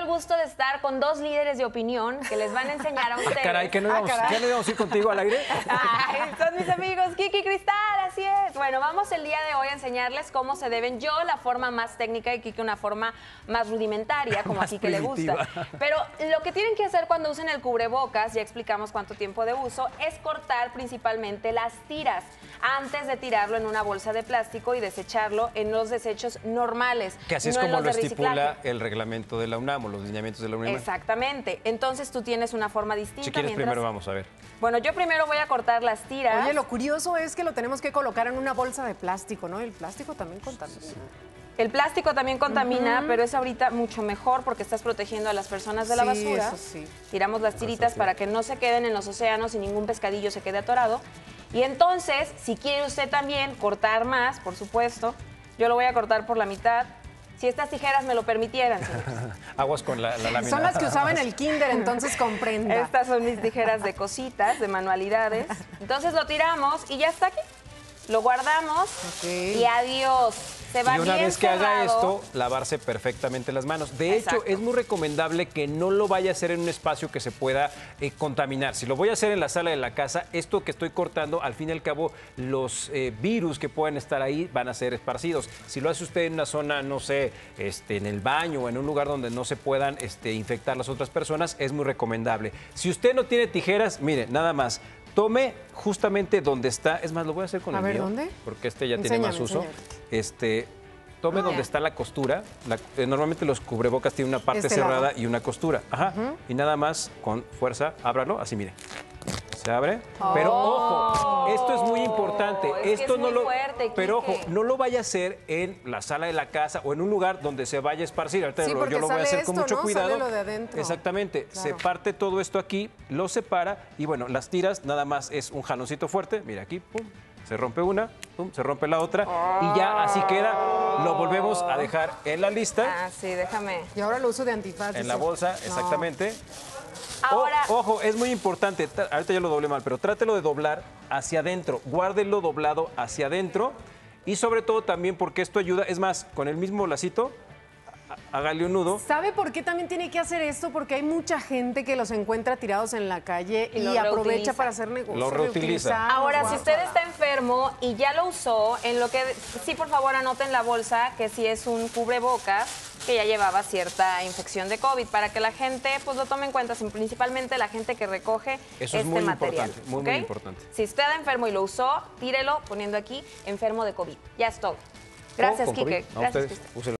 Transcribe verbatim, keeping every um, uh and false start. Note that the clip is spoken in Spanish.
gusto de estar con dos líderes de opinión que les van a enseñar a ustedes. Ah, caray, ¿que no íbamos, ah, ¿ya no íbamos a ir contigo al aire? Ay, son mis amigos Kiki y Cristal, así es. Bueno, vamos el día de hoy a enseñarles cómo se deben. Yo la forma más técnica y Kiki una forma más rudimentaria, como Más a Kiki le gusta. Pero lo que tienen que hacer cuando usen el cubrebocas, ya explicamos cuánto tiempo de uso, es cortar principalmente las tiras antes de tirarlo en una bolsa de plástico y desecharlo en los desechos normales. Que así es no como lo reciclaje. estipula el reglamento de la UNAM o los lineamientos de la UNAM. Exactamente. Entonces tú tienes una forma distinta. Si quieres, mientras... primero vamos a ver. Bueno, yo primero voy a cortar las tiras. Oye, lo curioso es que lo tenemos que colocar en una bolsa de plástico, ¿no? El plástico también contamina. El plástico también contamina, Uh-huh. pero es ahorita mucho mejor porque estás protegiendo a las personas de la Sí, basura. eso sí. Tiramos las tiritas para que no se queden en los océanos y ningún pescadillo se quede atorado. Y entonces, si quiere usted también cortar más, por supuesto, yo lo voy a cortar por la mitad. Si estas tijeras me lo permitieran, señores. Aguas con la, la lámina. Son las que usaba en el kinder, entonces comprenda. Estas son mis tijeras de cositas, de manualidades. Entonces lo tiramos y ya está aquí. Lo guardamos Okay. y adiós. Se va Y una bien vez que haga cerrado. esto, lavarse perfectamente las manos. De Exacto. hecho, es muy recomendable que no lo vaya a hacer en un espacio que se pueda eh, contaminar. Si lo voy a hacer en la sala de la casa, esto que estoy cortando, al fin y al cabo, los eh, virus que pueden estar ahí van a ser esparcidos. Si lo hace usted en una zona, no sé, este, en el baño o en un lugar donde no se puedan este, infectar las otras personas, es muy recomendable. Si usted no tiene tijeras, mire, nada más. Tome justamente donde está, es más, lo voy a hacer con A el ver, mío, ¿dónde? porque este ya Enséñame, tiene más uso. enséñame. Este, tome Ah, donde ya. está la costura. La- eh, normalmente los cubrebocas tienen una parte Este cerrada lado. y una costura. Ajá. Y nada más con fuerza, ábralo, así mire. Se abre. Pero ojo, esto es muy importante. Es que esto es no muy lo, fuerte, pero ojo, Quique. no lo vaya a hacer en la sala de la casa o en un lugar donde se vaya a esparcir. Ahorita Sí, lo- porque yo lo voy a sale hacer con esto, mucho ¿no? cuidado. Sale lo de adentro. Exactamente. Se Claro. parte todo esto aquí, lo separa y bueno, las tiras nada más es un jaloncito fuerte. Mira aquí, pum. Se rompe una, pum, se rompe la otra y ya así queda. Lo volvemos a dejar en la lista, Ah, sí, déjame. Y ahora lo uso de antifaz. en la dice. bolsa, No. exactamente. Ahora, O- ojo, es muy importante, tra- ahorita yo lo doblé mal, pero trátelo de doblar hacia adentro, guárdelo doblado hacia adentro y sobre todo también porque esto ayuda, es más, con el mismo lacito, há- hágale un nudo. ¿Sabe por qué también tiene que hacer esto? Porque hay mucha gente que los encuentra tirados en la calle Y y, los aprovecha reutiliza. para hacer negocios. Los reutiliza. ahora si usted está enfermo y ya lo usó, en lo que sí, por favor, anoten en la bolsa que si es un cubrebocas que ya llevaba cierta infección de COVID, para que la gente pues lo tome en cuenta, principalmente la gente que recoge Eso es este muy material. importante, muy, ¿ok? muy importante. Si usted está enfermo y lo usó, tírelo poniendo aquí enfermo de COVID. Ya es todo. Gracias, O con Quique. COVID. A Gracias, ustedes, Cristal. úselo.